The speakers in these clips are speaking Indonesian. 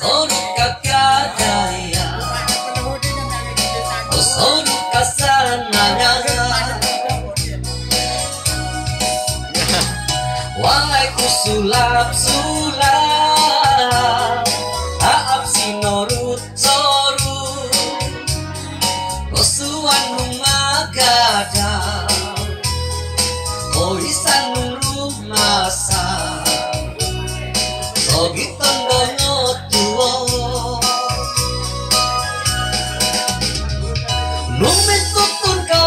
Sorot kakadaya sorot kasananya Wahai kusulap-sulap Haap sinorut sorut Rosuan numagadang Oisan nurung masa Sogiton dono tuo Numin tutun kau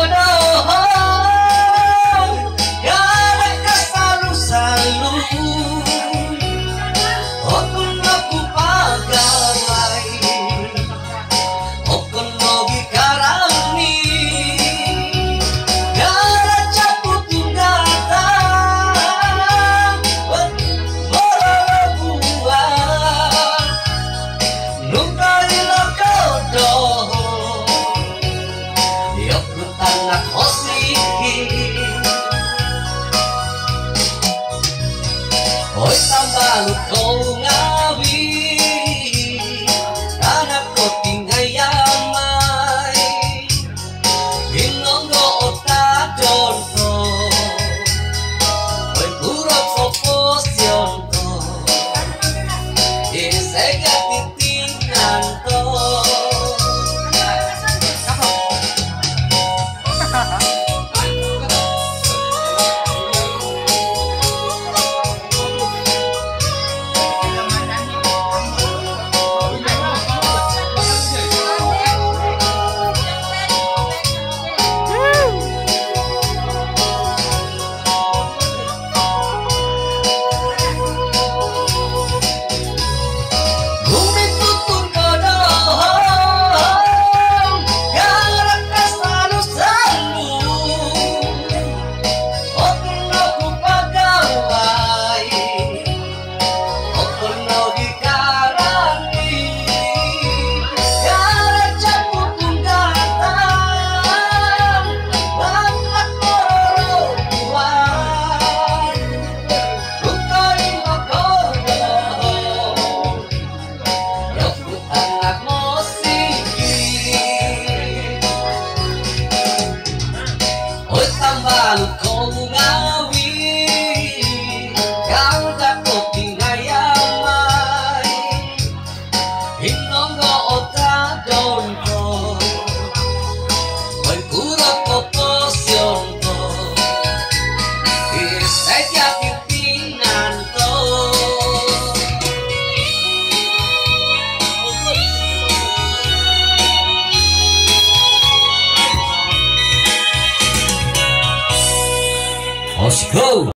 dohong Gara kasalu-salu Okun aku pagawai Okun nogi karami Gara caputun datang Morobuan Nungkaila kau dohong Anak hosiki Hoy tambalut kau ngawi Anak ko tingayamay Hinonggo otak jonto Hoy kurang oposyon to Isega titingan to Tambalut kau ngawi Kau dapat tingayamay Hinonggo otak donko Hoy kurang oposyon to Isaya pimpinan to Let's go!